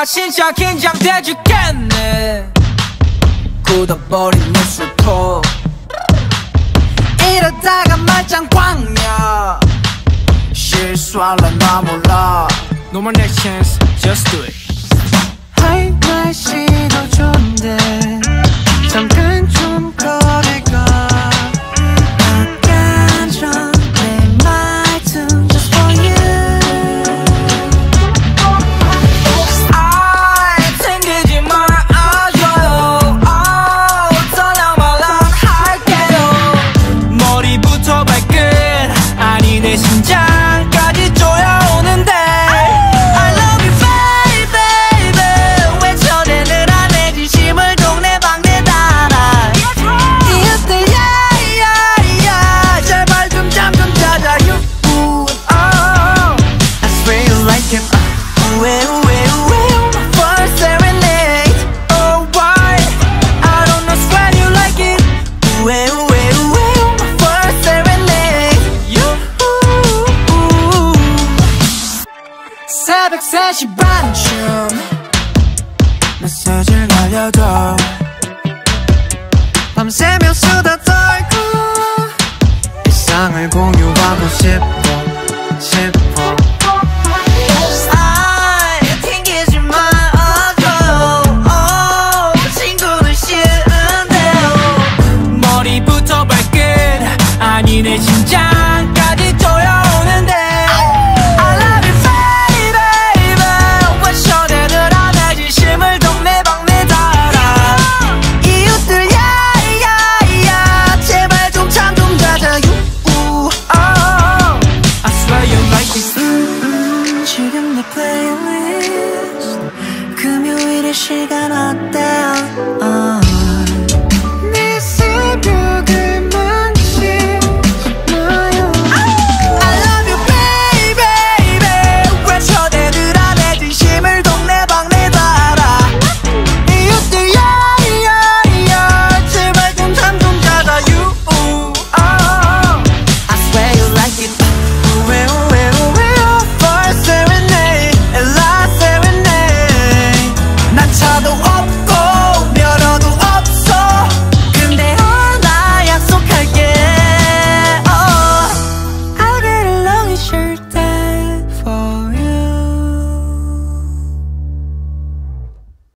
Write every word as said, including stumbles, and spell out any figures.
진짜 긴장돼 죽겠네. 굳어버린 입술포 이러다가 말짱 광야 실수할래 나 몰라. No more next chance, just do it. 하이 날씨도 좋은데 잠깐 좀 거리가 약간 좀 내 말투 just for you. 아이 챙기지 말아줘요. oh, 썰렁말랑 할게요. 머리부터 발끝 아니 내 심장까지 쪼여오는데 I love you baby baby 외쳐대느라 내 진심을 동네방네 달아. 이웃들 야야야 제발 좀 잠 좀 자자요. I swear you like it. 우에 우에 우에 my first serenade. Oh why I don't know swear you like it. 우에 우에 우에 my first serenade. You 새벽 세 시 반쯤 메시지를 날려도 밤새며 수다 떨고 일상을 공유하고 싶어 싶어. 아이 튕기지 말아줘요. oh, 친구는 싫은데요. 머리부터 발끝 아니 내 심장까지 쪼여오는데 I love you baby 외쳐대느라 내 진심을 동네방네 달아. 이웃들 야야야 제발 좀 잠 좀 자자요. I swear you like it. 음, 음, 지금 내 플레이리스트 금요일의 시간 어때요? 어.